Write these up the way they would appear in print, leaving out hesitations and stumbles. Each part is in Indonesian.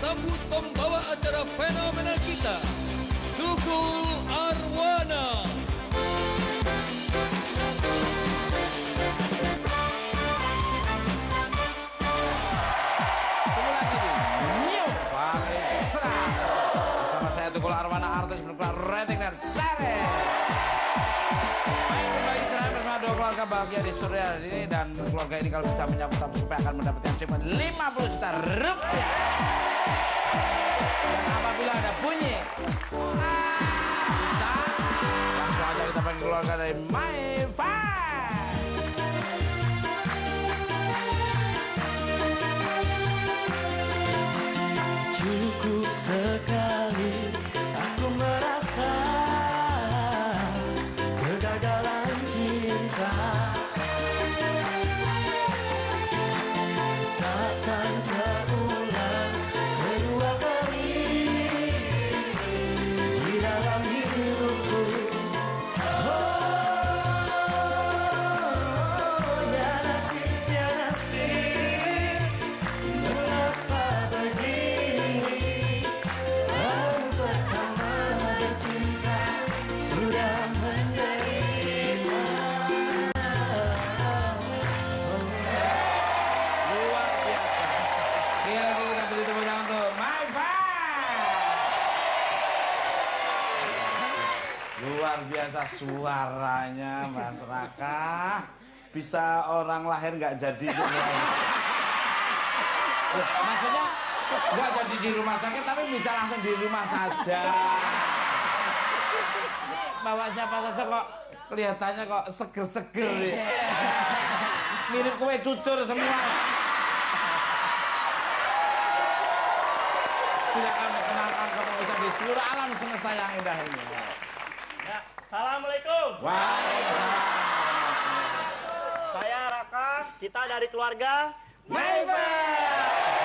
sambut pembawa acara fenomenal kita, Tukul Arwana. Bersama saya Tukul Arwana, artis berkelas rating dan seri. Baik, berbagi cerai bersama dua keluarga bahagia di sore hari ini. Dan keluarga ini kalau bisa menyambut tamu supaya akan mendapatkan cuma 50 juta rupiah. Dan apabila ada bunyi bisa, langsung aja kita panggil keluarga dari MyFan. Cukup sekali aku merasa kegagalan cinta, takkan terulang kedua kali di dalam hidupku. Oh, ya nasib, mengapa begini? Baru pertama bercinta sudah menderita. Luar biasa. Sekali lagi kita beri tepuk tangan untuk MyFan. Luar biasa suaranya Mas Raka. Bisa orang lahir nggak jadi. Maksudnya nggak jadi di rumah sakit tapi bisa langsung di rumah saja. Bawa siapa saja kok kelihatannya kok seger-seger nih. Mirip kue cucur semua. Silakan mengenalkan pemirsa di seluruh alam semesta yang indah ini. Ya, assalamualaikum. Waalaikumsalam. Saya Raka, kita dari keluarga MyFan.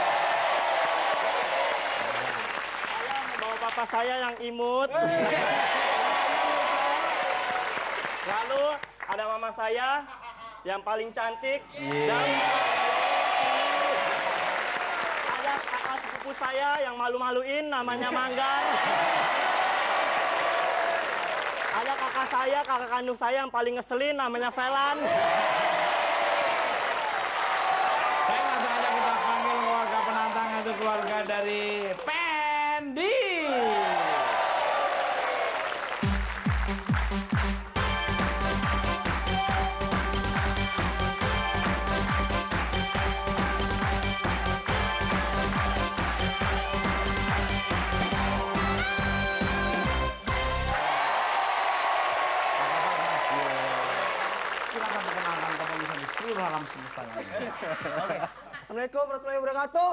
Saya membawa papa saya yang imut. Lalu ada mama saya yang paling cantik. Dan ada kakak sepupu saya yang malu-maluin namanya Manggar. Ada kakak saya, kakak kandung saya yang paling ngeselin namanya Velan. Baik, langsung aja kita panggil keluarga penantang, itu keluarga dari Pendi. Silakan perkenalkan pemirsa di seluruh alam semesta yang ada. Assalamualaikum warahmatullahi wabarakatuh.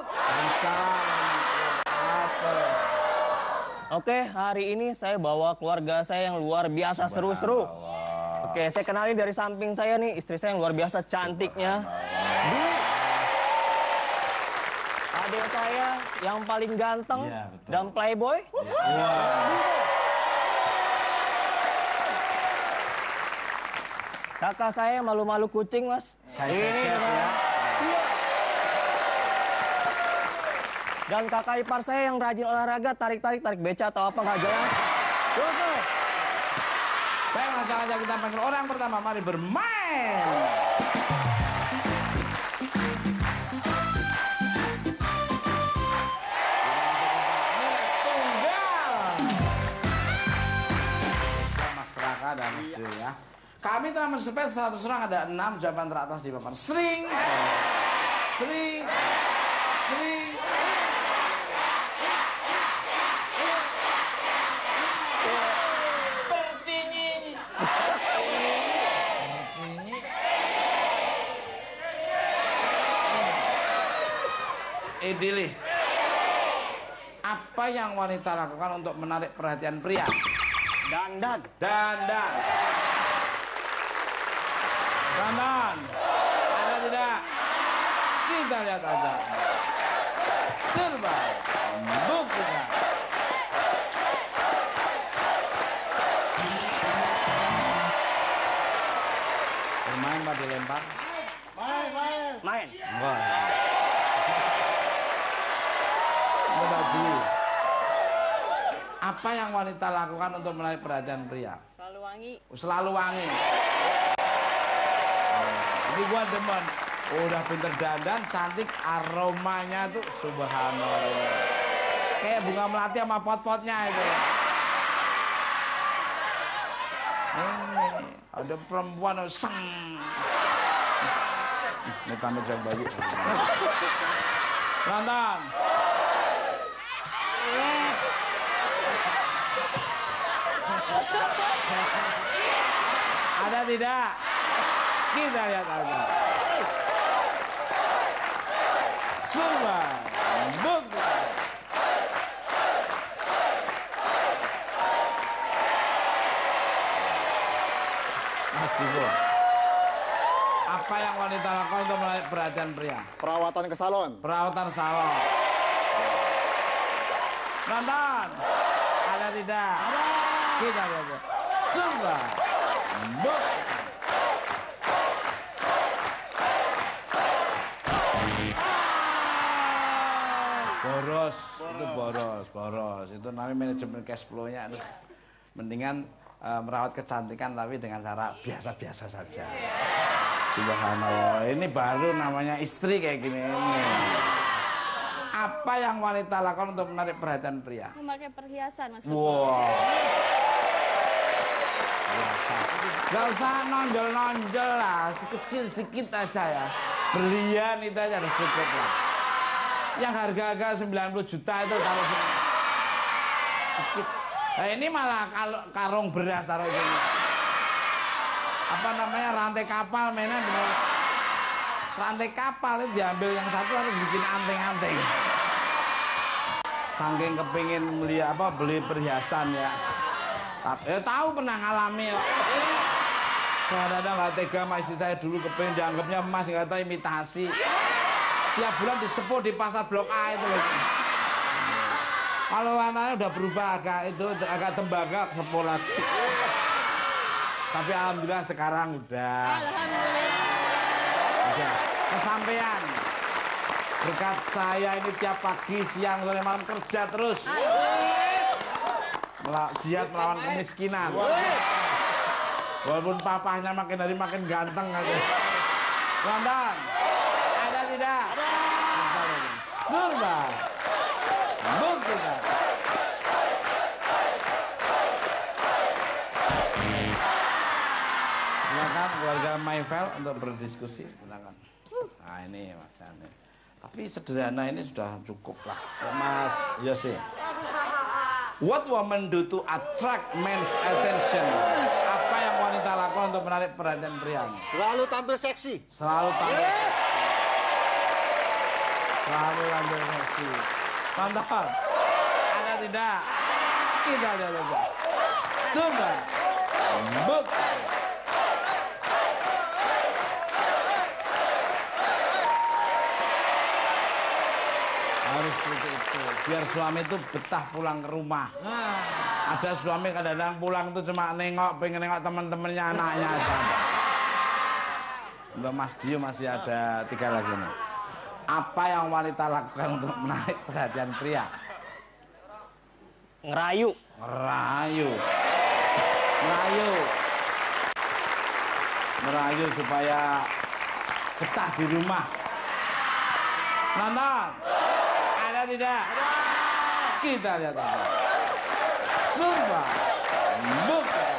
Oke, hari ini saya bawa keluarga saya yang luar biasa seru-seru. Oke, saya kenalin dari samping saya nih, istri saya yang luar biasa cantiknya. Adik saya yang paling ganteng dan playboy. Kakak saya malu-malu kucing, Mas. Saya Ini sekian dengan- ya. Iya. Dan kakak ipar saya yang rajin olahraga, tarik beca atau apa nggak jelas. Oke. Baik, langsung aja kita panggil orang pertama. Mari bermain. Nilai tunggal. Mas Raka dan Mas Dewi ya. Kami telah mensurvei 100 orang, ada 6 jawaban teratas di papan. Sering. Bertinyi. Idili. Apa yang wanita lakukan untuk menarik perhatian pria? Dandan. Dandan. Ada tidak? Kita lihat aja. Serba buktikan. Bermain apa dilempar? Main. Enggak. Ini baju Apa yang wanita lakukan untuk menarik perhatian pria? Selalu wangi. Selalu wangi. Ini gua demen. Udah pinter dandan, cantik, aromanya tuh subhanallah. Kayak bunga melati sama pot-potnya itu. Ini ada perempuan seng. Ini tamat jam baju. Nonton. Ada tidak? Kita lihat aja. Sumpah. Bukti. Mas Divo. Apa yang wanita lakukan untuk menarik perhatian pria? Perawatan ke salon. Perawatan salon. Nonton. Ada tidak? Ada. Kita lihat. Sumpah. Bukti. Boros. Itu namanya manajemen cash flow-nya. Mendingan merawat kecantikan tapi dengan cara biasa-biasa saja. Subhanallah, ini baru namanya istri kayak gini ini. Apa yang wanita lakukan untuk menarik perhatian pria? Memakai perhiasan, Mas. Wow. Gak usah nonjol-nonjol lah, kecil dikit aja ya. Berlian itu aja udah cukup lah. Yang harga-harga 90 juta itu taruh sini. Dikit. Nah ini malah kalau karung beras taruh sini. Apa namanya rantai kapal mainan bener. Rantai kapal itu diambil yang satu harus bikin anteng-anteng. Saking kepingin beli perhiasan ya. Tahu pernah ngalami ya. Saya ada nggak tega sama istri saya dulu kepingin dianggapnya emas nggak tahu imitasi. Tiap bulan disepuh di pasar Blok A itu. Kalau warnanya udah berubah agak tembaga sepuh lagi. Tapi alhamdulillah sekarang udah. Alhamdulillah. Udah kesampaian. Berkat saya ini tiap pagi, siang, sore, malam kerja terus. Jihad melawan kemiskinan. Walaupun papahnya makin hari makin ganteng aja. Nonton. Ada tidak? Surba. Buktikan. Silakan keluarga Mayvel untuk berdiskusi. Silakan. Nah ini Mas Ane. Tapi sederhana ini sudah cukup lah. Mas Yose. What women do to attract men's attention? Apa yang wanita lakukan untuk menarik perhatian pria? Selalu tampil seksi. Selalu tampil seksi. Tonton. Ada tidak? Kita lihat aja. Sumpah. Bukti. Harus seperti itu. Biar suami itu betah pulang ke rumah. Ada suami kadang-kadang pulang itu cuma pengen nengok teman-temannya, anaknya aja. Untuk Mas Dio masih ada 3 lagi nih. Apa yang wanita lakukan untuk menarik perhatian pria? Ngerayu. Merayu supaya betah di rumah. Nonton. Ada tidak? Kita lihat aja. Sumpah. Bukan.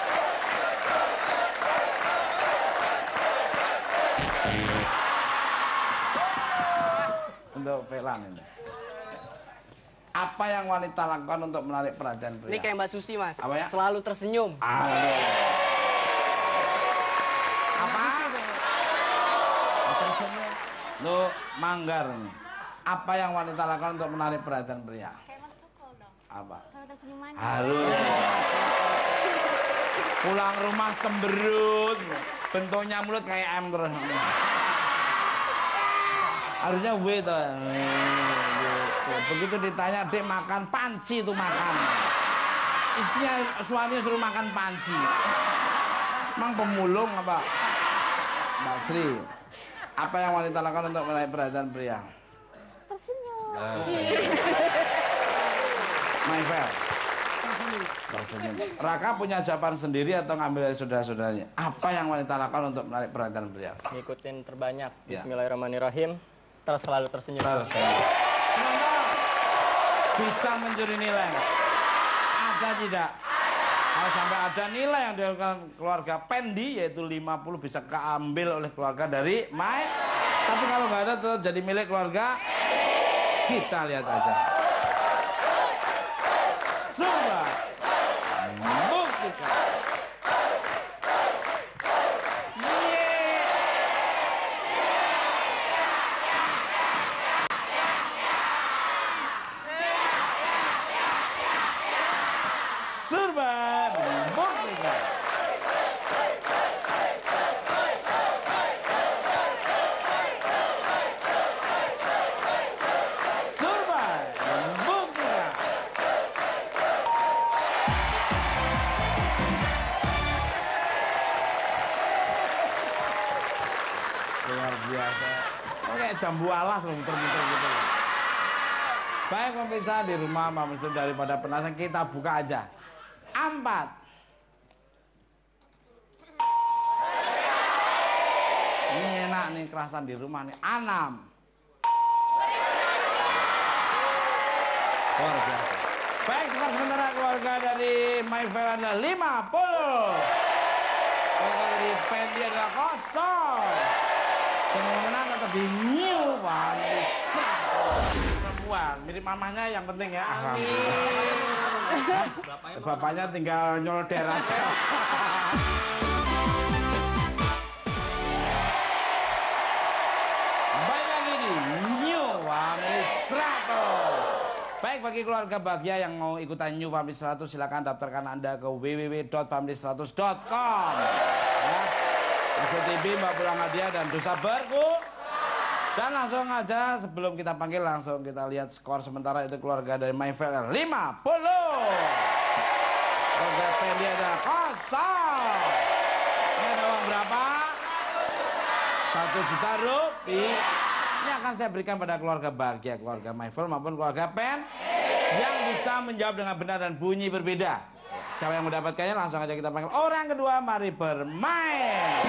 Untuk Pelan ini. Apa yang wanita lakukan untuk menarik perhatian pria? Ini kayak Mbak Susi, Mas. Apa ya? Selalu tersenyum. Apa? Tersenyum. Lo manggar nih. Apa yang wanita lakukan untuk menarik perhatian pria? Kayak Mas Tukul dong. Apa? Selalu tersenyum manis. Harus. Pulang rumah cemberut. Bentuknya mulut kayak M terus. Harusnya W tuh. Begitu ditanya, Dek makan panci itu makan. Istrinya, suaminya suruh makan panci. Emang pemulung apa? Mbak Sri, apa yang wanita lakukan untuk menarik perhatian pria? Tersenyum. Mayvel, tersenyum. Raka punya jawaban sendiri atau ngambil dari saudara-saudaranya? Apa yang wanita lakukan untuk menarik perhatian pria? Ngikutin terbanyak. Ya. Bismillahirrahmanirrahim. Terus selalu tersenyum. Tersenyum. Penonton, bisa mencuri nilai nggak? Ada tidak? Kalau sampai ada nilai yang dilakukan keluarga Pendi, yaitu 50 bisa keambil oleh keluarga dari Mai. Tapi kalau nggak ada tetap jadi milik keluarga. Kita lihat aja. Coba buktikan. Surban buktikan. Surban buktikan. Luar biasa. Oke, jambu alas loh muter-muter gitu. Baik pemirsa di rumah, pemirsa daripada penasaran kita buka aja. 4. Ini enak nih kerasan di rumah nih. 6. Luar biasa. Baik, skor sementara keluarga dari My Fair adalah 50. Keluarga dari Pendi adalah 0. Dan yang menang tetap di New Vanessa. Perempuan, mirip mamanya yang penting ya. Bapaknya tinggal nyolder aja. Baik lagi di New Family 100. Baik bagi keluarga bahagia yang mau ikutan New Family 100 silakan daftarkan Anda ke www.family100.com. Ya. SCTV, Mbak Pulang Hadiah dan Dosa Berku. Dan langsung aja sebelum kita panggil langsung kita lihat skor sementara itu keluarga dari My Fair 50. Keluarga Pendi ada 0. Ini ada uang berapa? 1 juta rupiah. Ini akan saya berikan pada keluarga bahagia, keluarga My Fair maupun keluarga Pen yang bisa menjawab dengan benar dan bunyi berbeda. Siapa yang mendapatkannya langsung aja kita panggil orang kedua, mari bermain.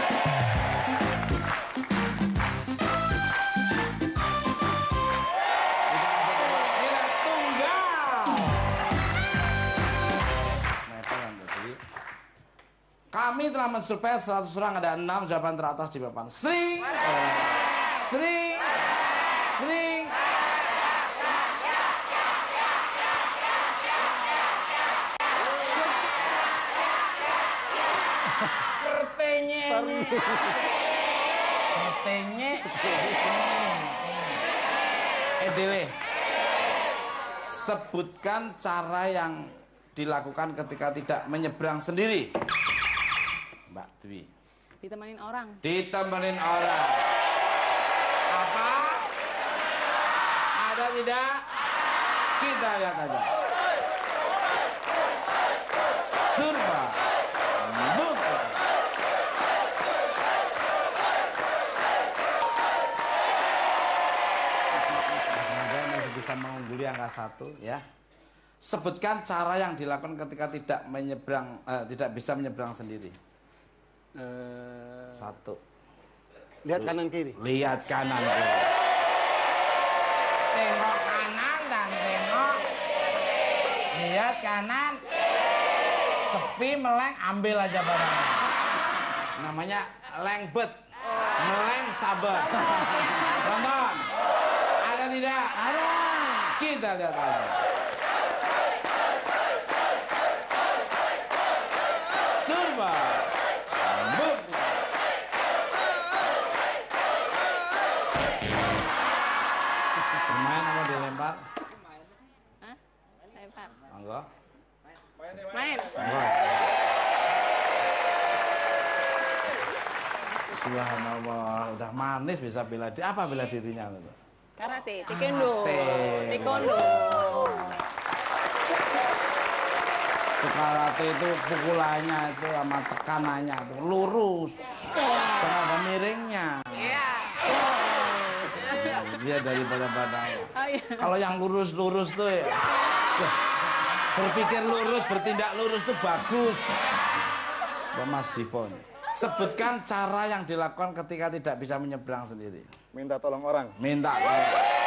Kami telah mensurvei 100 orang, ada 6 jawaban teratas di papan. Sring, sring, sring. Pertenye. Pertenye. Edele. Sebutkan cara yang dilakukan ketika tidak menyeberang sendiri. Mbak Dwi. Ditemenin orang. Ditemenin orang. Apa? Ada tidak? Kita lihat aja. Surba. Buka. Semoga masih bisa mengungguli angka 1 ya. Sebutkan cara yang dilakukan ketika tidak menyeberang, tidak bisa menyeberang sendiri. 1. Lihat kanan kiri. Lihat kanan kiri. Tengok kanan dan tengok. Lihat kanan. Sepi meleng, ambil aja barangnya. Namanya lengbet. Meleng sabar. Tonton. Ada tidak? Ada. Kita lihat aja. Surba. Bermain apa dilempar? Hah? Lempar. Monggo. Main. Monggo. Subhanallah, udah manis bisa bela diri. Apa bela dirinya itu? Karate, taekwondo. Taekwondo. Karate itu pukulannya itu sama tekanannya itu lurus. Karena ada miringnya. Iya. Dia daripada badannya. Oh iya. Kalau yang lurus-lurus tuh ya. Berpikir lurus, bertindak lurus itu bagus. Mas Divon, sebutkan cara yang dilakukan ketika tidak bisa menyeberang sendiri. Minta tolong orang. Minta tolong.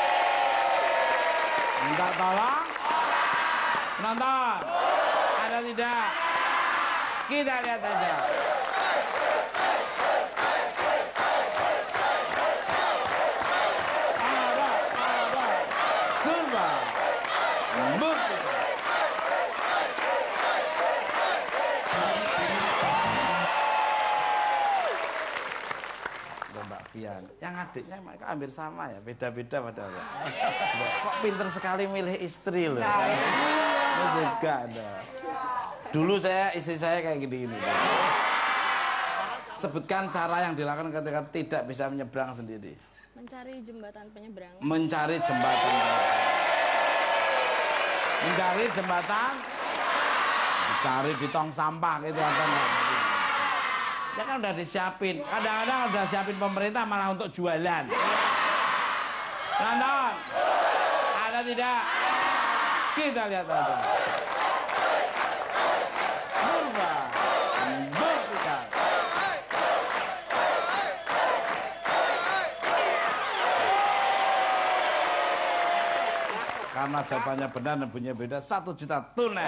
Minta tolong. Nonton. Ada tidak? Kita lihat aja. Ada. Surba. Bukti. Mbak Fian, yang adiknya mereka hampir sama ya, beda-beda padahal. Kok pinter sekali milih istri loh. Ini juga ada. Dulu istri saya kayak gini-gini. Sebutkan cara yang dilakukan ketika tidak bisa menyeberang sendiri. Mencari jembatan penyeberang. Mencari jembatan. Mencari jembatan. Mencari di tong sampah gitu kan. Ya kan udah disiapin. Kadang-kadang udah siapin pemerintah malah untuk jualan. Nonton. Ada tidak? Kita lihat aja. Surba. Buktikan. Karena jawabannya benar dan bunyinya beda, 1 juta tunai.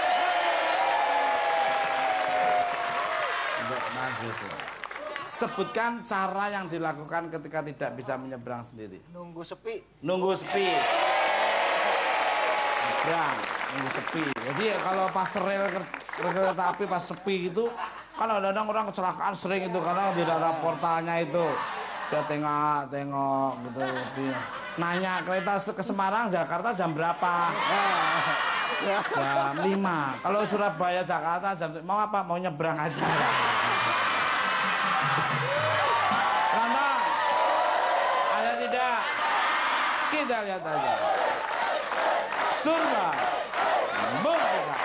Untuk Mas Yusuf. Sebutkan cara yang dilakukan ketika tidak bisa menyeberang sendiri. Nunggu sepi. Nunggu sepi. Nyebrang, nunggu sepi. Jadi kalau pas rel kereta api pas sepi gitu, kan kadang-kadang orang kecelakaan sering itu karena tidak ada portalnya itu. Dia tengok gitu. Nanya kereta ke Semarang, Jakarta jam berapa? Jam 5. Kalau Surabaya, Jakarta jam mau apa? Mau nyebrang aja. Nonton. Ada tidak? Kita lihat aja. Surga. Buktikan.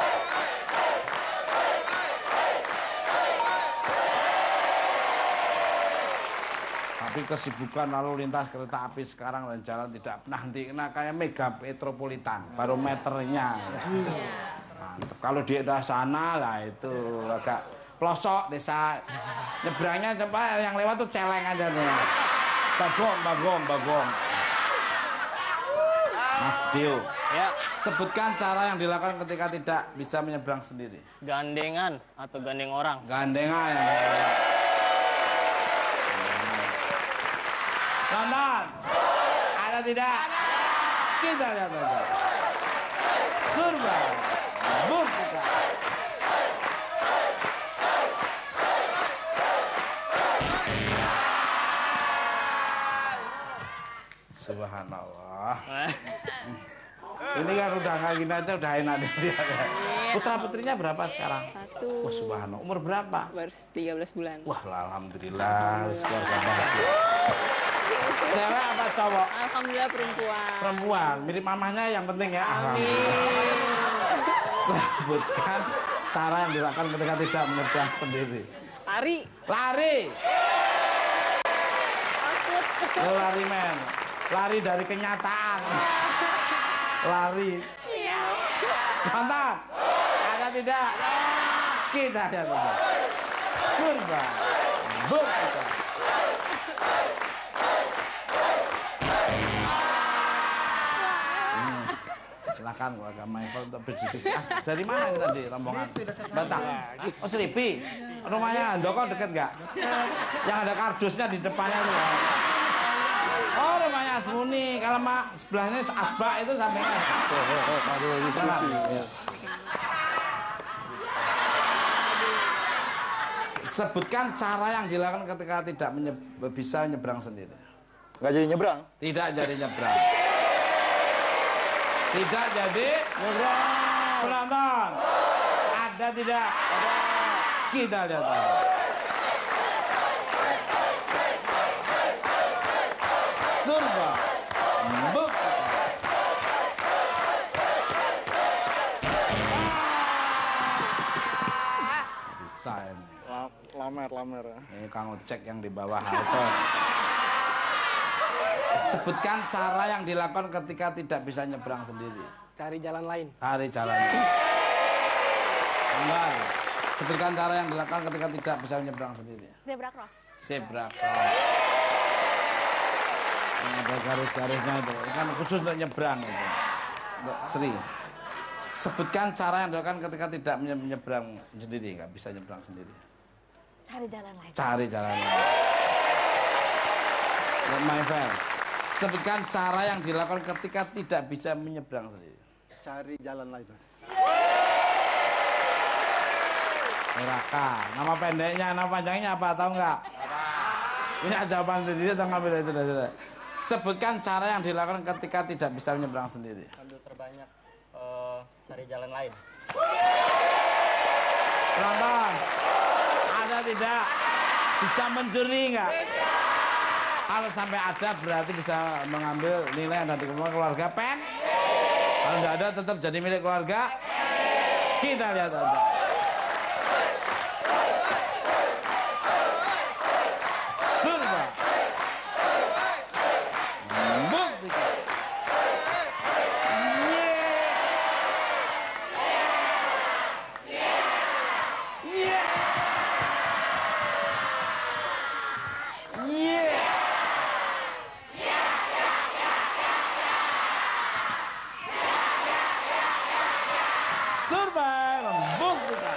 Tapi kesibukan lalu lintas kereta api sekarang dan jalan tidak pernah henti. Nah, kayak mega metropolitan, barometernya. Mantap. Kalau di daerah sana lah itu agak pelosok desa. Nyebrangnya coba yang lewat tuh celeng aja tuh. Bagong. Mas Dio, Ya, sebutkan cara yang dilakukan ketika tidak bisa menyeberang sendiri. gandengan atau gandeng orang. Gandengan. Nonton. Ada tidak? Kita lihat aja. Surba. Buktikan. Subhanallah. Ini kan udah nggak gini aja udah enak dilihat ya. Putra putrinya berapa sekarang? 1. Wah, subhanallah. Umur berapa? Baru 13 bulan. Wah, alhamdulillah. Keluarga bahagia. Cewek apa cowok? Alhamdulillah perempuan. Perempuan. Mirip mamahnya yang penting ya. Amin. Sebutkan cara yang dilakukan ketika tidak menyeberang sendiri. Lari. Lari. Takut. Lari men. Lari dari kenyataan. Lari. Mantap. Ada tidak? Kita lihat aja. Surga. Buktikan. Silakan keluarga Michael untuk berdiskusi. Dari mana ini tadi rombongan? Batang. Oh, Seripi. Rumahnya Handoko deket nggak? Yang ada kardusnya di depannya itu. Oh, rumahnya Asmuni. Kalau mak sebelahnya Asba itu sampingnya. Sebutkan cara yang dilakukan ketika tidak bisa nyebrang sendiri. Nggak jadi nyebrang. Tidak jadi nyebrang. Tidak jadi nyebrang. Penonton. Ada tidak? Ada. Kita lihat. Surga. Buktikan. Bisa ini. Lamer. Ini Kang Ocek yang di bawah halte. Sebutkan cara yang dilakukan ketika tidak bisa nyebrang sendiri. Cari jalan lain. Cari jalan. Enggak. Sebutkan cara yang dilakukan ketika tidak bisa menyeberang sendiri. Zebra cross. Zebra cross. Ini ada garis-garisnya itu. Ini kan khusus untuk nyebrang itu. Untuk Sri. Sebutkan cara yang dilakukan ketika tidak menyeberang sendiri, nggak bisa nyebrang sendiri. Cari jalan lain. Cari jalan lain. My friend. Sebutkan cara yang dilakukan ketika tidak bisa menyeberang sendiri. Cari jalan lain. Neraka. Nama pendeknya, nama panjangnya apa? Tahu nggak? Punya jawaban sendiri atau ngambil aja sudah. Sebutkan cara yang dilakukan ketika tidak bisa menyeberang sendiri. Ambil terbanyak, cari jalan lain. Penonton, ada tidak? Bisa mencuri nggak? Kalau sampai ada berarti bisa mengambil nilai yang dari keluarga pen. Kalau tidak ada tetap jadi milik keluarga. Kita lihat aja. Surga. Buktikan. Survei membuktikan.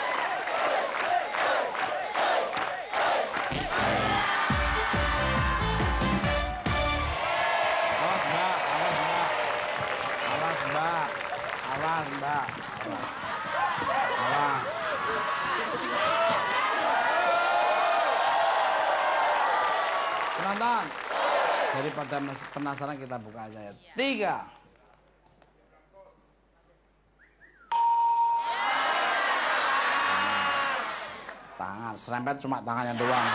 Awas mbak, awas mbak, awas mbak, awas mbak, awas. Penonton, daripada penasaran kita buka aja ya. 3. Tangan, serempet cuma tangannya doang.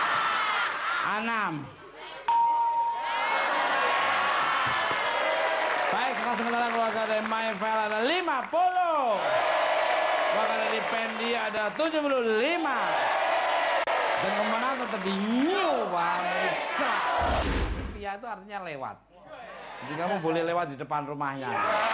6. Baik, sementara keluarga dari Mayfel ada 50. Keluarga dari Pendi ada 75. Dan kemenangan tetap di New Vanessa. Via itu artinya lewat. Jadi kamu boleh lewat di depan rumahnya.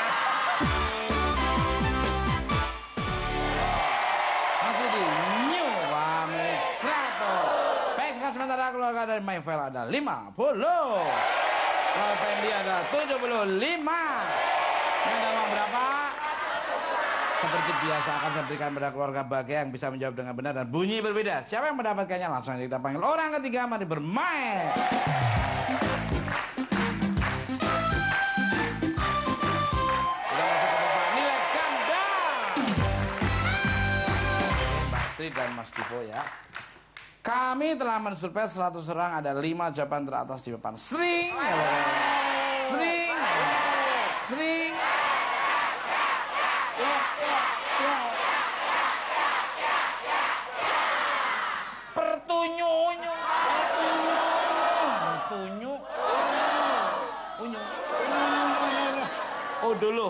Masih di New Vanessa. Baik, sementara keluarga dari Mayfel ada 50. Keluarga Pendi ada 75. Ini ada uang berapa? Seperti biasa akan saya berikan pada keluarga bahagia yang bisa menjawab dengan benar dan bunyi berbeda. Siapa yang mendapatkannya? Langsung kita panggil orang ketiga. Mari bermain. Kita masuk ke tempat nilai ganda. Mbak Astrid dan Mas Divo ya. Kami telah mensurvei 100 orang, ada 5 jawaban teratas di papan. Sering. Sering. Sering. Dulu.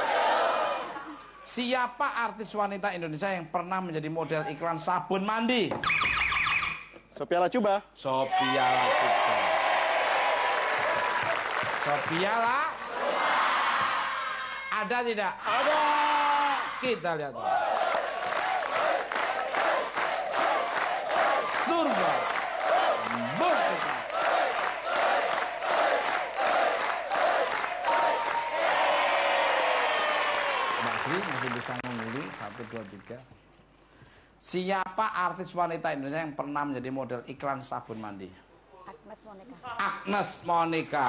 Siapa artis wanita Indonesia yang pernah menjadi model iklan sabun mandi? Sophia Latjuba. Sophia Latjuba. Sophia lah. Ada tidak? Ada. Kita lihat. Surga. Buktikan. Masih bisa memilih 1, 2, 3. Siapa artis wanita Indonesia yang pernah menjadi model iklan sabun mandi? Agnes Monica. Agnes Monica.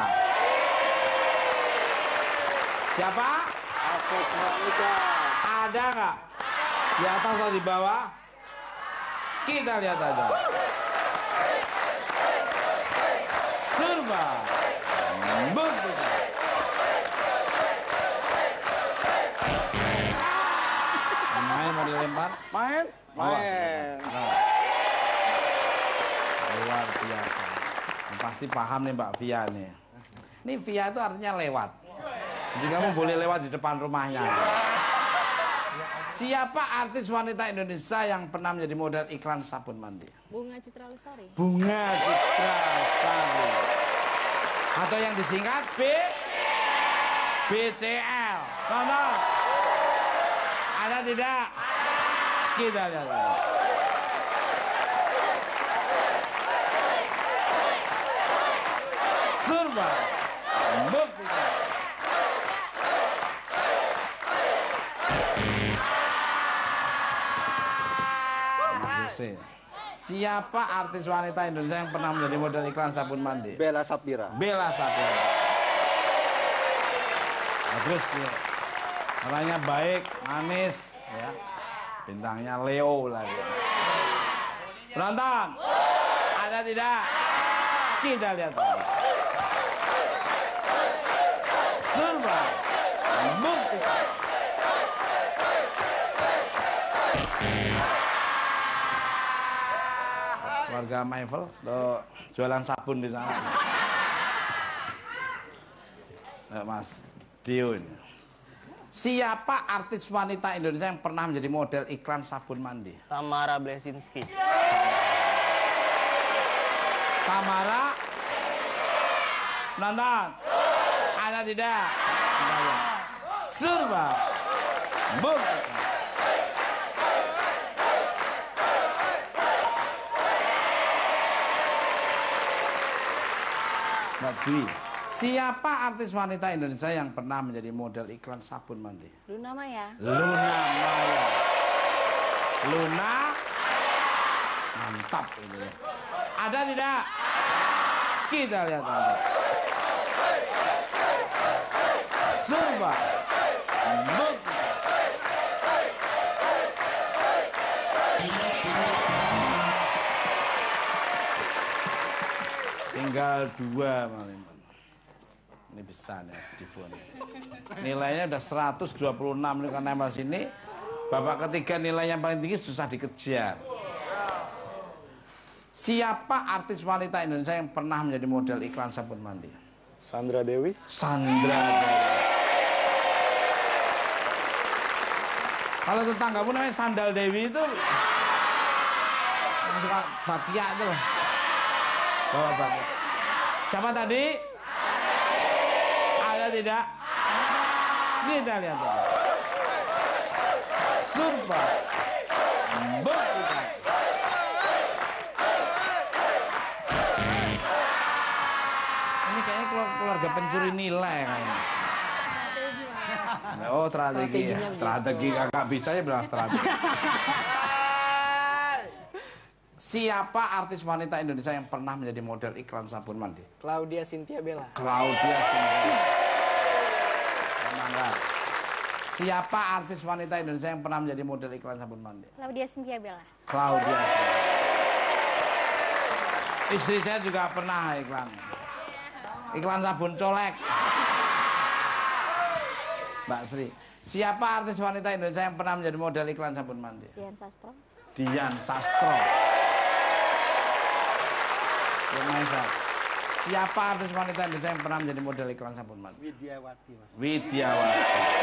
Siapa? Agnes Monica. Ada nggak? Di atas atau di bawah? Kita lihat aja. Surga. Buktikan. Main mau dilempar? Main? Main. Luar biasa. Pasti paham nih Mbak Via nih. Ini Via itu artinya lewat. Jadi kamu boleh lewat di depan rumahnya. Siapa artis wanita Indonesia yang pernah menjadi model iklan sabun mandi? Bunga Citra Lestari. Bunga Citra Lestari. Atau yang disingkat BCL. Tonton. Ada tidak? Kita lihat. Surba. Buktikan. Siapa artis wanita Indonesia yang pernah menjadi model iklan sabun mandi? Bella Sapira. Bella Sapira. Bagus dia. Orangnya baik, manis, ya. Bintangnya Leo lagi. Penonton, ada tidak? Kita lihat lagi. Surba, buktikan. Keluarga Maivel tuh jualan sabun di sana. Mas Diun. Siapa artis wanita Indonesia yang pernah menjadi model iklan sabun mandi? Tamara Blesinski. Tamara. Nonton. Ada tidak? Surba. Buktikan. Mbak Dwi, siapa artis wanita Indonesia yang pernah menjadi model iklan sabun mandi? Luna Maya. Luna Maya. Luna, mantap ini. Ada tidak? Kita lihat aja. Surba. Buktikan. Tinggal 2 malam. Ini bisa nih di phone. Nilainya udah 126 nih karena nempel sini. Babak ketiga nilainya paling tinggi susah dikejar. Siapa artis wanita Indonesia yang pernah menjadi model iklan sabun mandi? Sandra Dewi. Sandra Dewi. Kalau tetanggamu namanya Sandal Dewi itu yang suka bakia itu loh. Bawa bakia. Siapa tadi? Ada tidak? Kita lihat tadi. Surba. Buktikan. Ini kayaknya keluarga pencuri nilai kayaknya. Oh, strategi ya. Strategi kakak bisa ya bilang strategi. Siapa artis wanita Indonesia yang pernah menjadi model iklan sabun mandi? Claudia Cynthia Bella. Claudia Cynthia. Bella. Siapa artis wanita Indonesia yang pernah menjadi model iklan sabun mandi? Claudia Cynthia Bella. Claudia Cynthia. Istri saya juga pernah iklan. Iklan sabun colek. Mbak Sri. Siapa artis wanita Indonesia yang pernah menjadi model iklan sabun mandi? Dian Sastro. Dian Sastro. Siapa artis wanita Indonesia yang pernah menjadi model iklan sabun mandi? Widiawati, Mas. Widiawati.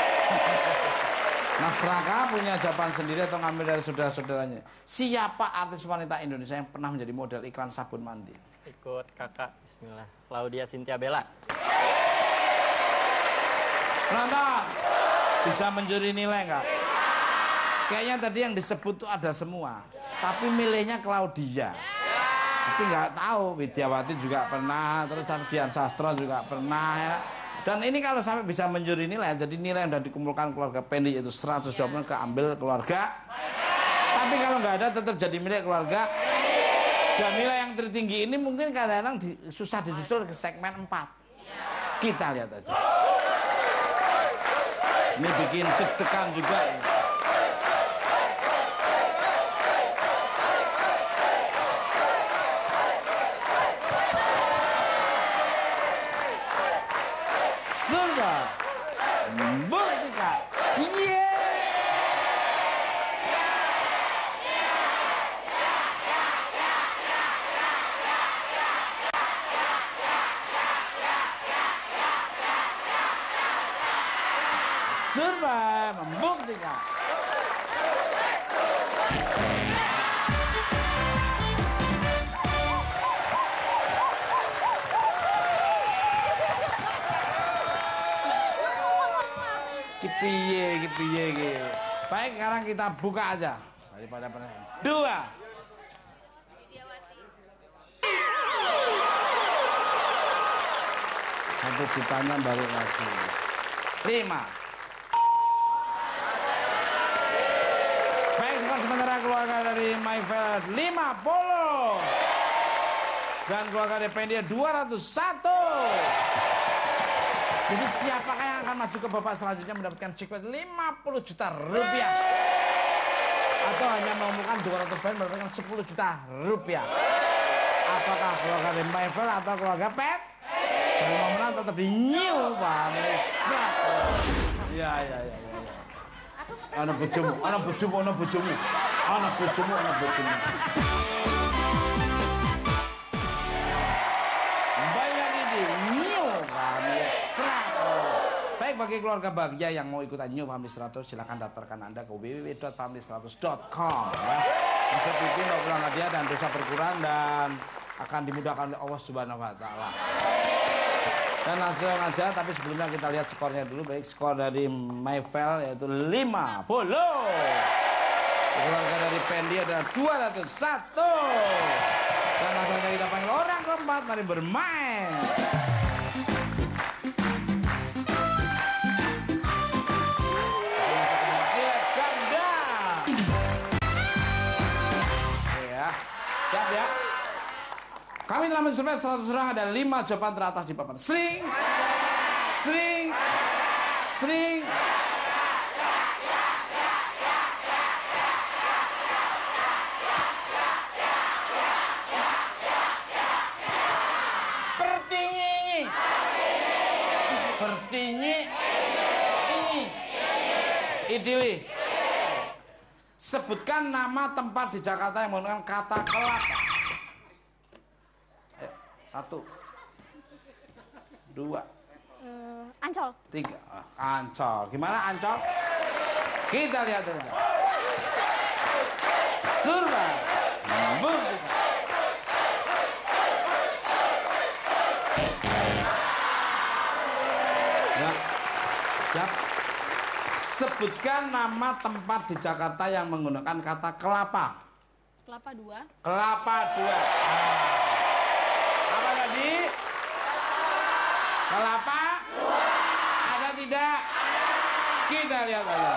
Mas Raka punya jawaban sendiri atau ngambil dari saudara-saudaranya? Siapa artis wanita Indonesia yang pernah menjadi model iklan sabun mandi? Ikut kakak, bismillah. Claudia Cynthia Bella. Penonton, bisa mencuri nilai nggak? Kayaknya tadi yang disebut tuh ada semua, tapi milihnya Claudia. Tapi nggak tahu, Widiawati juga pernah, terus Dian Sastro juga pernah ya. Dan ini kalau sampai bisa mencuri nilai, jadi nilai yang sudah dikumpulkan keluarga Pendi itu 120 keambil keluarga. Tapi kalau nggak ada tetap jadi milik keluarga. Dan nilai yang tertinggi ini mungkin kadang-kadang susah disusul ke segmen 4. Kita lihat aja. Ini bikin deg-degan juga. Surga buktikan. Surga membuktikan. Kipiye ki. Baik, sekarang kita buka aja daripada penasaran. 2. Satu jutanya baru lagi. 5. Baik, skor sementara keluarga dari Myvel 50. Dan keluarga dari Pendia 201. Jadi siapakah yang akan maju ke babak selanjutnya mendapatkan jackpot 50 juta rupiah? Atau hanya mengumumkan 200 poin mendapatkan 10 juta rupiah? Apakah keluarga dari Myvel atau keluarga Pet? Jadi mau menang tetap di New Vanessa. Ya. Anak bojomu. Kembali lagi di New Vanessa. Baik, bagi keluarga bahagia yang mau ikutan New Family 100, silakan daftarkan Anda ke www.family100.com. Masuk TV, no pulang hadiah dan dosa berkurang dan akan dimudahkan oleh Allah Subhanahu wa Ta'ala. Dan langsung aja, tapi sebelumnya kita lihat skornya dulu. Baik, skor dari Myvel yaitu 50. Keluarga dari Pendi adalah 201. Dan langsung aja kita panggil orang keempat, mari bermain. Ganda. Ya, siap ya. Kami telah mensurvei 100 orang, ada 5 jawaban teratas di papan. Sering. Pertinyi. Idili. Sebutkan nama tempat di Jakarta yang menggunakan kata kelapa. 1, 2, Ancol. 3. Ancol. Gimana Ancol? Kita lihat dulu. Surba. Ya. Siap. Sebutkan nama tempat di Jakarta yang menggunakan kata kelapa. Kelapa 2. Kelapa 2. Apa tadi? Kelapa? Ada tidak? Kita lihat aja.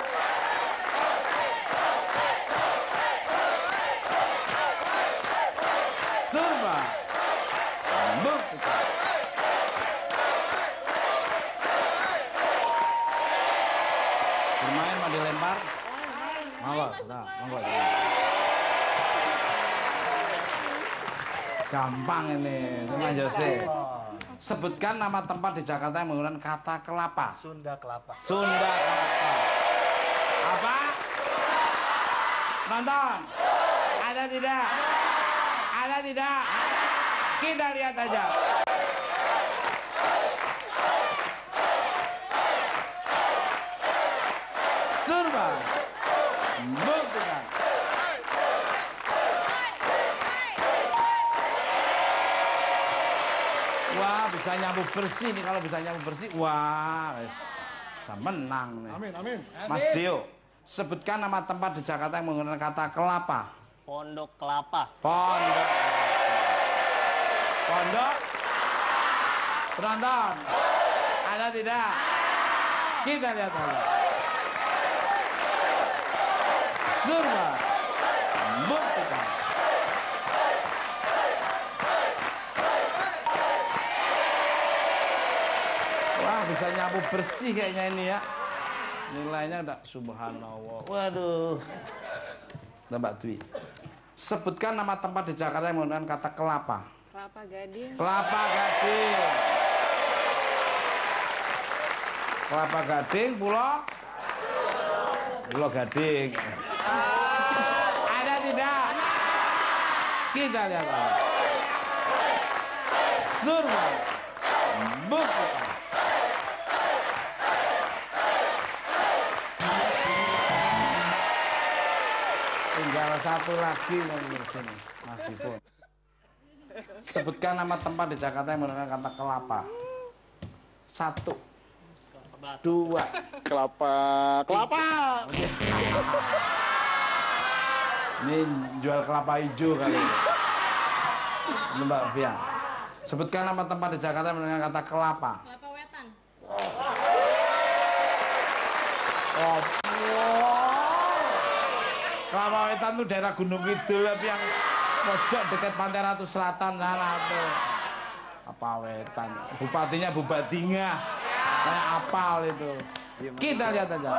Surba. Buktikan. Bermain mau dilempar? Monggo, nah, monggo. Gampang ini, teman Jose. Sebutkan nama tempat di Jakarta yang menggunakan kata kelapa. Sunda Kelapa. Sunda Kelapa. Apa? Nonton. Ada tidak? Ada tidak? Kita lihat aja. Surba. Buktikan. Wah, bisa nyapu bersih nih. Kalau bisa nyapu bersih, wah, bisa menang nih. Amin. Mas Dio, sebutkan nama tempat di Jakarta yang menggunakan kata kelapa. Pondok Kelapa. Pondok. Penonton, ada tidak? Kita lihat aja. Surba. Buktikan. Wah, bisa nyapu bersih kayaknya ini ya. Nilainya udah subhanallah. Waduh. Mbak Dwi. Sebutkan nama tempat di Jakarta yang menggunakan kata kelapa. Kelapa Gading. Kelapa Gading. Kelapa Gading, Pulau Gading. Ada tidak? Kita lihat lagi. Surba. Buktikan. Tinggal satu lagi di sini, Mas Divo. Sebutkan nama tempat di Jakarta yang menggunakan kata kelapa. 1. 2. Kelapa. Ini jual kelapa hijau kali ini. Ini Mbak Fia. Sebutkan nama tempat di Jakarta dengan kata kelapa. Kelapa Wetan. Oh, Kelapa Wetan tuh daerah Gunung Kidul yang pojok dekat Pantai Ratu Selatan sana tuh. Kelapa Wetan. Bupatinya Bubadinga. Saya apal itu. Kita lihat aja.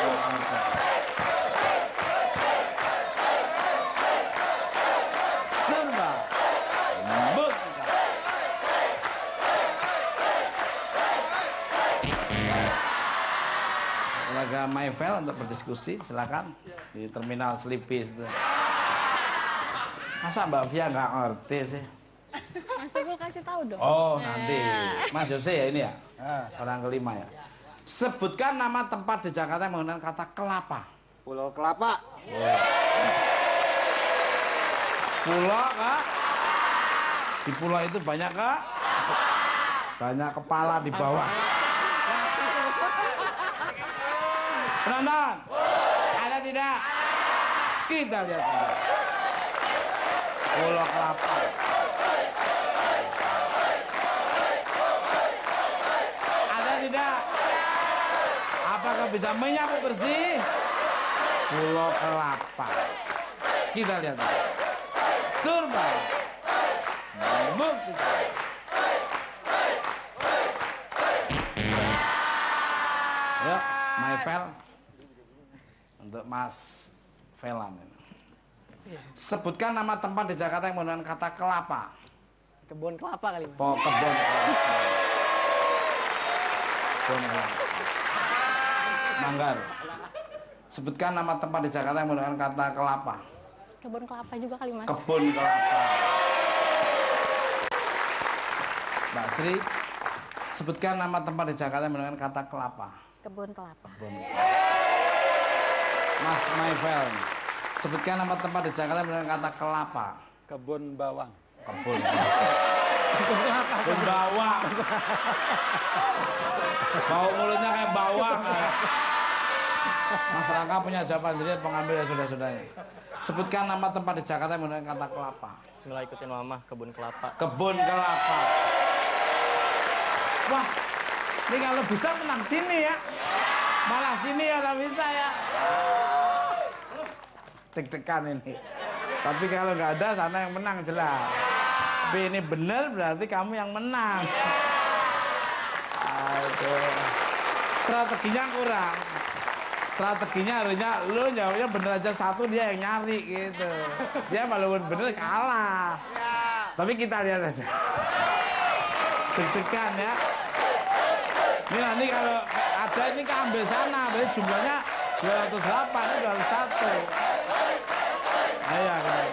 Serba. Buk. Laga Mayvel untuk berdiskusi, silakan di terminal Sleepy itu. Masa Mbak Fia nggak ngerti sih? Mas Tukul kasih tahu dong. Oh nanti, Mas Yose ya ini ya, orang kelima ya. Sebutkan nama tempat di Jakarta yang menggunakan kata kelapa. Pulau Kelapa. Pulau Kak. Di pulau itu banyak Kak. Banyak kepala di bawah. Penonton, ada tidak? Kita lihat. Pulau Kelapa. Ada tidak? Apakah bisa menyapu bersih? Pulau Kelapa. Kita lihat. Surba. Bukti. Ya, Mayvel. Untuk Mas Velan. Sebutkan nama tempat di Jakarta yang menggunakan kata kelapa. Kebun kelapa kali, Mas. Kebun kelapa. Kebun kelapa. Manggar. Sebutkan nama tempat di Jakarta yang menggunakan kata kelapa. Kebun kelapa juga kali, Mas. Kebun kelapa. Mbak Sri, sebutkan nama tempat di Jakarta yang menggunakan kata kelapa. Kebun kelapa. Kebun. Mas Mayvel, sebutkan nama tempat di Jakarta yang menggunakan kata kelapa. Kebun Bawang. Kebun. Kebun bawang. Bau mulutnya kayak bawang. Mas Rangga punya jawaban sendiri, pengambil ya sudah-sudahnya. Sebutkan nama tempat di Jakarta yang menggunakan kata kelapa. Bismillah, ikutin mama, kebun kelapa. Kebun kelapa. Wah, ini kalau bisa menang sini ya. Malah sini ya nggak bisa ya. Deg-degan ini. Tapi kalau nggak ada, sana yang menang jelas. Tapi ini benar berarti kamu yang menang. Aduh. Strateginya kurang. Strateginya harusnya lu jawabnya bener aja satu, dia yang nyari gitu. Dia walaupun bener kalah. Tapi kita lihat aja. Deg-degan ya. Ini nanti kalau ada ini keambil sana, berarti jumlahnya 208, ini 201. Ayo,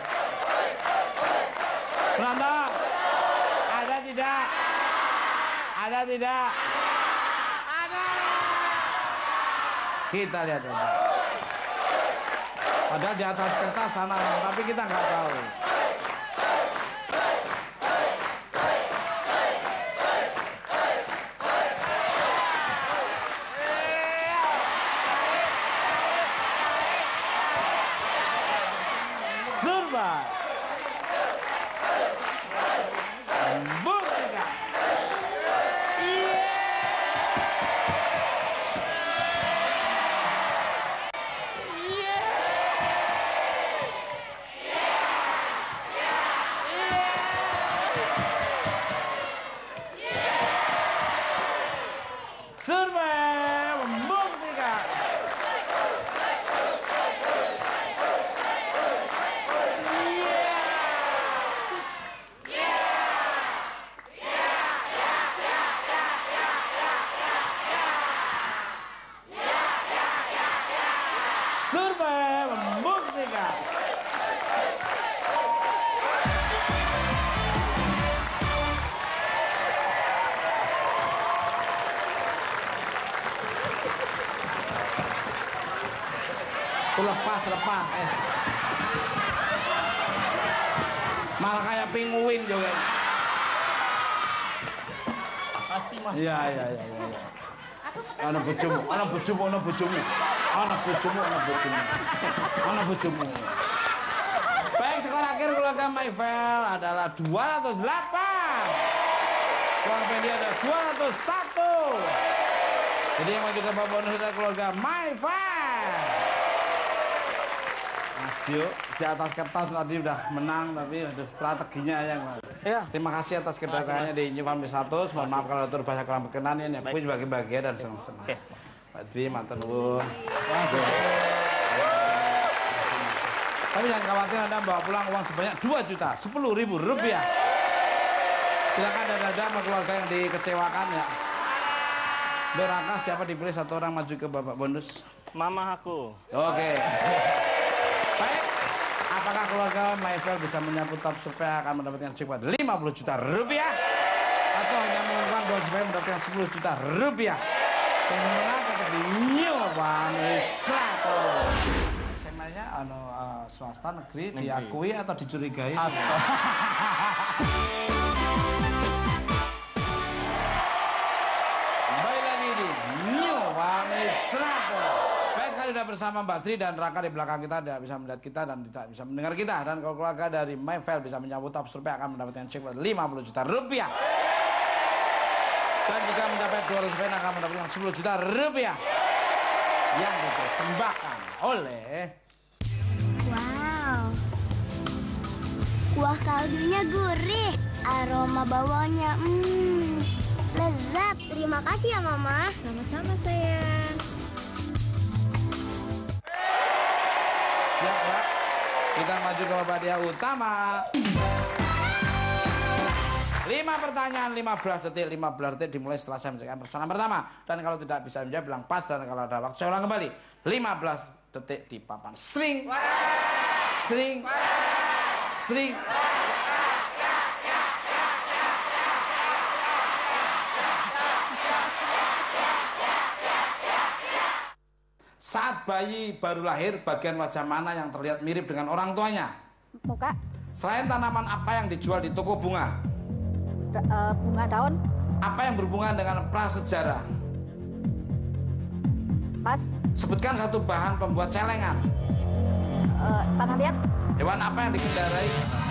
penonton, ada tidak? Ada tidak? Ada. Kita lihat aja. Padahal di atas kertas sana, tapi kita nggak tahu. Surba. Buktikan. Surba membuktikan. Survei membuktikan. Lepas. Malah kayak penguin juga. Kasih, Mas. Iya. Ana bojomu, ana bojomu, ana bojomu. Ana bojomu, ana bojomu. Ana bojomu. Baik, skor akhir keluarga Mayfel adalah 208. Keluarga Fendi ada 201. Jadi yang maju ke babak bonus adalah keluarga Mayfel. Mas Dio di atas kertas tadi udah menang, tapi aduh, strateginya yang Ya. terima kasih atas kedatangannya di New Family 100. Mohon maaf kalau atur bahasa kurang berkenan ya. Aku sebagai bahagia dan senang-senang. Pak Dwi, mantan nuwun. Tapi jangan khawatir, Anda bawa pulang uang sebanyak 2.010.000 rupiah. Silakan dada sama keluarga yang dikecewakan ya. Doraka siapa dipilih satu orang maju ke babak bonus? Mama aku. Oke. Baik. Apakah keluarga Mayfel bisa menyapu top survei akan mendapatkan jackpot 50 juta rupiah? Atau hanya mengumumkan dua survei mendapatkan 10 juta rupiah? Yang menang tetap di New Family 100. SMA-nya swasta, negeri, diakui atau dicurigai? Kembali lagi di New Family 100. Baik, saya sudah bersama Mbak Sri dan Raka di belakang kita, tidak bisa melihat kita dan tidak bisa mendengar kita. Dan kalau keluarga dari Mayfel bisa menyambut top survei akan mendapatkan jackpot 50 juta rupiah. Dan jika mencapai 200 poin akan mendapatkan 10 juta rupiah yang dipersembahkan oleh Wow, kuah kaldunya gurih, aroma bawangnya lezat. Terima kasih ya Mama. Sama-sama sayang. siap ya. Kita maju ke babak dia utama. 5 pertanyaan, 15 detik. 15 detik dimulai setelah saya menjelaskan persoalan pertama. Dan kalau tidak bisa menjawab, bilang pas. Dan kalau ada waktu, saya ulang kembali. 15 detik di papan. Sering. Sering. Sering. Saat bayi baru lahir, bagian wajah mana yang terlihat mirip dengan orang tuanya? Muka, Selain tanaman apa yang dijual di toko bunga? bunga daun, Apa yang berhubungan dengan prasejarah? pas, Sebutkan satu bahan pembuat celengan. tanah liat, Hewan apa yang dikendarai?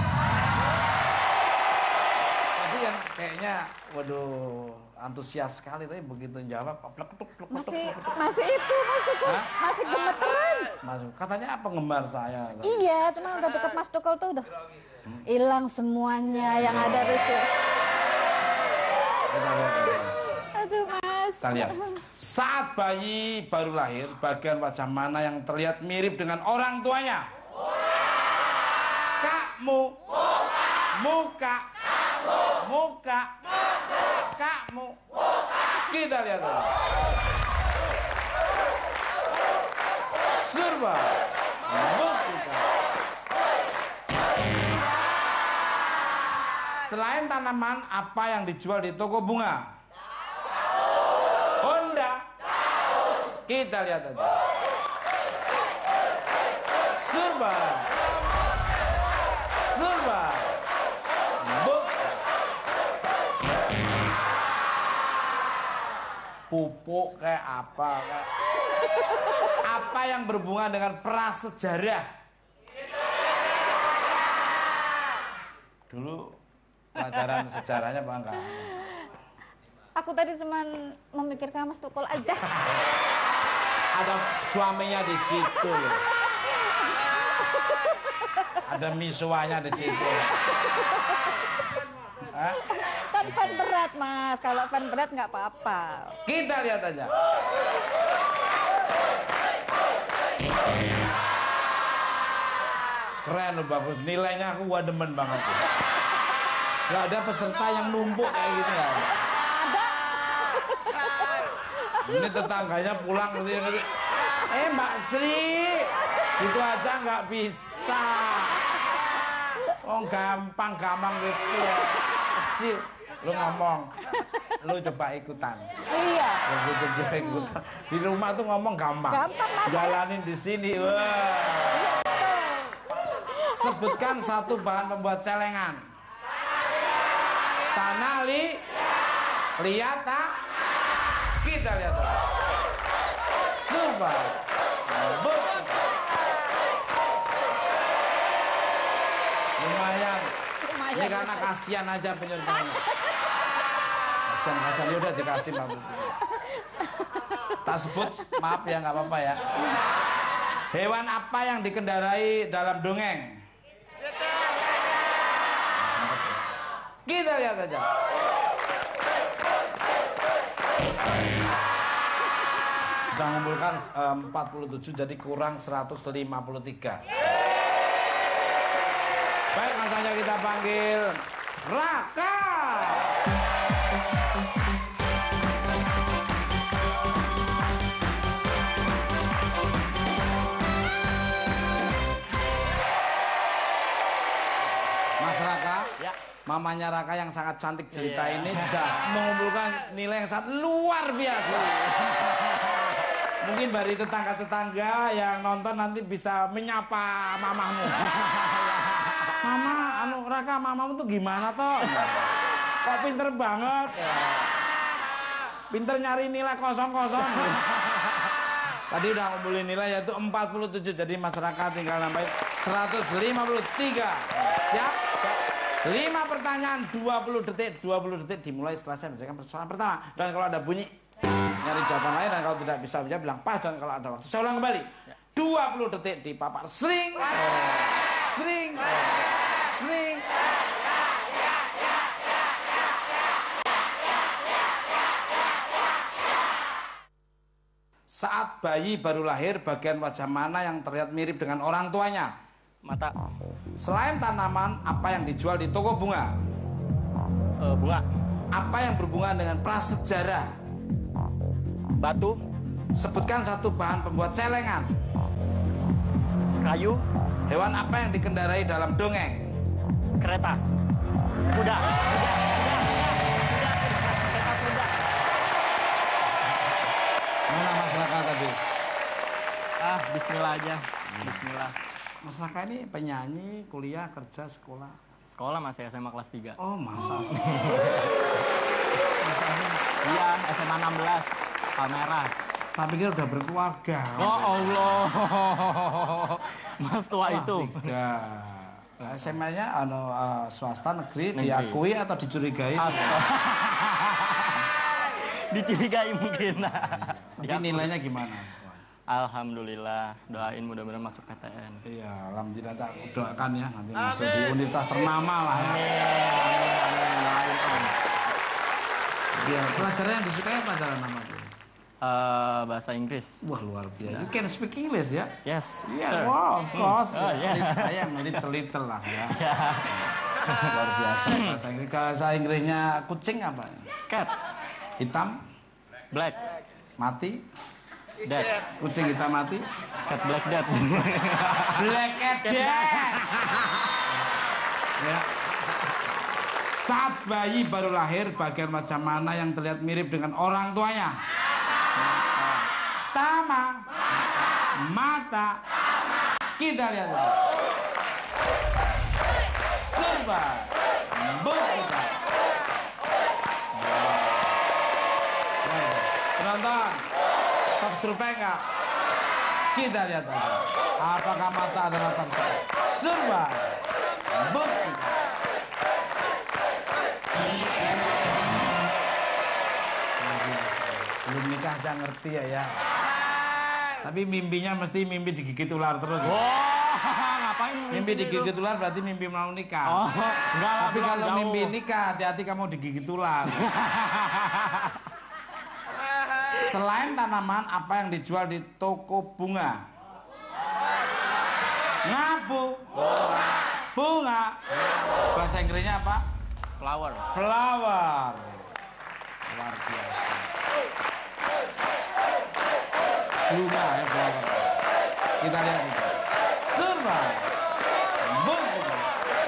Tadi kan kayaknya, waduh, antusias sekali. Tapi begitu jawab, plek, plek, plek, plek, masih plek. masih itu Mas Tukul, Hah? masih gemeteran. Masuk. Katanya penggemar saya. Iya, cuma udah deket Mas Tukul tuh udah hilang semuanya yang ada di sini. Kita lihat aja. Aduh Mas. Kita lihat. Saat bayi baru lahir, bagian wajah mana yang terlihat mirip dengan orang tuanya? Kakmu. Muka. Muka. Kakmu. Kita lihat dulu. Surba. Buktikan. Selain tanaman, apa yang dijual di toko bunga? Honda. Kita lihat aja. Surba. Surba. Buk. Pupuk kayak apa? Apa yang berhubungan dengan prasejarah? Dulu pelajaran sejarahnya bangga. Aku tadi cuman memikirkan Mas Tukul aja. Ada suaminya di situ loh. Ada misuanya di situ. Hah? Kan fan berat Mas, kalau fan berat nggak apa-apa. Kita lihat aja. Keren loh, bagus. Nilainya aku demen banget. Gak ada peserta yang numpuk kayak gini ya. Ada. Ini tetangganya pulang ngerti. Mbak Sri, gitu aja nggak bisa. Oh gampang gitu ya. Kecil. Lu ngomong, lu coba ikutan. Iya. Begitu dia ikutan. Di rumah tuh ngomong gampang. Gampang, Mas. Jalanin di sini. Wah. Sebutkan satu bahan pembuat celengan. Tanah liat. Kita lihat. karena kasihan aja penyertanya. Kasihan, ya udah dikasih 43. Tak sebut, maaf ya, nggak apa-apa ya. Hewan apa yang dikendarai dalam dongeng? Kita lihat aja. Sudah mengumpulkan 47, jadi kurang 153. Baik, langsung saja kita panggil Raka. Mas Raka, Ya. mamanya Raka yang sangat cantik jelita ini sudah mengumpulkan nilai yang sangat luar biasa. Mungkin dari tetangga-tetangga yang nonton nanti bisa menyapa mamahmu. Mama, Raka, mamamu tuh gimana toh? Kok pinter banget? Pinter nyari nilai kosong-kosong. Tadi udah ngumpulin nilai yaitu 47, jadi masyarakat tinggal nambahin 153. Siap? 5 pertanyaan, 20 detik. 20 detik dimulai setelah saya menjelaskan persoalan pertama. Dan kalau ada bunyi, nyari jawaban lain, dan kalau tidak bisa menjawab, bilang pas. Dan kalau ada waktu, saya ulang kembali. 20 detik dipapar. Sering. Sering. Sering. Saat bayi baru lahir, bagian wajah mana yang terlihat mirip dengan orang tuanya? Mata. Selain tanaman, apa yang dijual di toko bunga? Bunga. Apa yang berhubungan dengan prasejarah? Batu. Sebutkan satu bahan pembuat celengan. Kayu. Hewan apa yang dikendarai dalam dongeng? Kereta. Kuda. Mana Mas Raka tadi? Bismillah aja. Bismillah. Mas Raka ini penyanyi, kuliah, kerja, sekolah. Sekolah masih SMA kelas 3. Oh, masa sih? Iya, SMA 16. Palmerah. Tapi pikir udah berkeluarga. Oh Allah. Mas tua itu. SMA-nya swasta, negeri, diakui atau dicurigai? Dicurigai mungkin. Tapi nilainya gimana? Alhamdulillah, doain mudah-mudahan masuk PTN. Iya, alhamdulillah, tak doakan ya nanti masuk di universitas ternama lah ya. Iya, pelajaran yang disukai pelajaran apa tuh? Bahasa Inggris. Wah, luar biasa. You can speak English ya? Yes, Iya, sir. wow, of course. Oh, yeah. Saya little lah ya. Luar biasa bahasa Inggris. Bahasa Inggrisnya kucing apa? Cat. Hitam, Black. mati. Dead. Kucing hitam mati. Cat black dead. Black cat dead. Ya. Saat bayi baru lahir, bagian wajah mana yang terlihat mirip dengan orang tuanya? Mata. Kita lihat itu. Serba. Buka. Penonton, top survei enggak? Kita lihat aja. Apakah mata adalah top survei? Serba. Buka. Belum nikah aja ngerti ya. Tapi mimpinya mesti mimpi digigit ular terus. Ngapain? Mimpi digigit ular berarti mimpi mau nikah. Oh, enggak lah. Tapi kalau mimpi nikah, hati-hati kamu digigit ular. Selain tanaman, apa yang dijual di toko bunga? Ngapu. Bunga. Bahasa Inggrisnya apa? Flower. Flower. Luar biasa. Bunga ya, flower. Kita lihat itu. Serba. Bunga.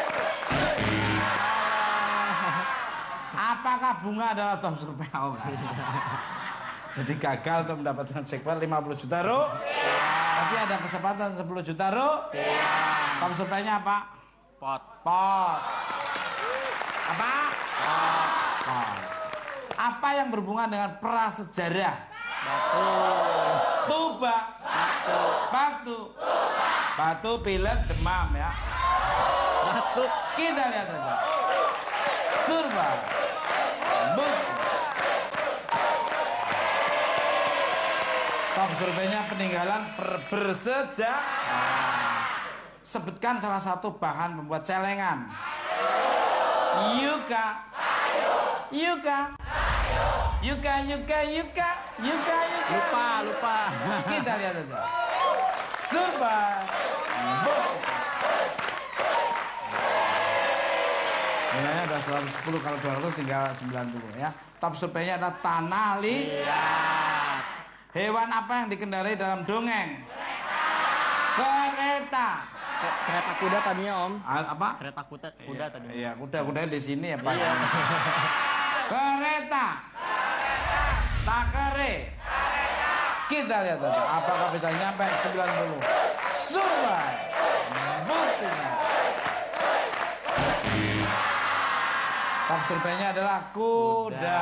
Apakah bunga adalah top survei? Oh, jadi gagal untuk mendapatkan jackpot 50 juta rupiah. Tapi ada kesempatan 10 juta rupiah. Top surveinya apa? Pot. Pot. Apa? Pot. Apa yang berhubungan dengan prasejarah? Batu. Tuba. Batu. Batu, pilek, demam ya. Batu. Kita lihat aja. Surba. Bukti. Top surveinya peninggalan bersejarah. Sebutkan salah satu bahan pembuat celengan. Yuka. Yuka. Yuka, yuka, yuka. Yuka, yuka. Lupa. Kita lihat aja. Surba. Bukti. Nilainya ada 110, kalau 200 tinggal 90 ya. Top surveinya ada tanah liat. Hewan apa yang dikendarai dalam dongeng? Kereta. Kereta kuda tadinya Om. Apa? Kereta kuda tadinya. Iya, kuda-kudanya di sini ya Pak. Kereta. Takere. Kita lihat aja, apakah bisa nyampe 90? Survei. Buktinya. Top surveinya adalah kuda.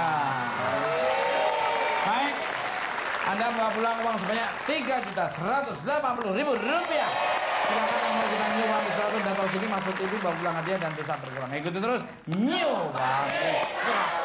Baik, Anda bawa pulang uang sebanyak Rp3.180.000. Silakan nomor kita New One 100 datang sini, masuk TV, bawa pulang hadiah dan bisa berkurang. Ikuti terus New One 100.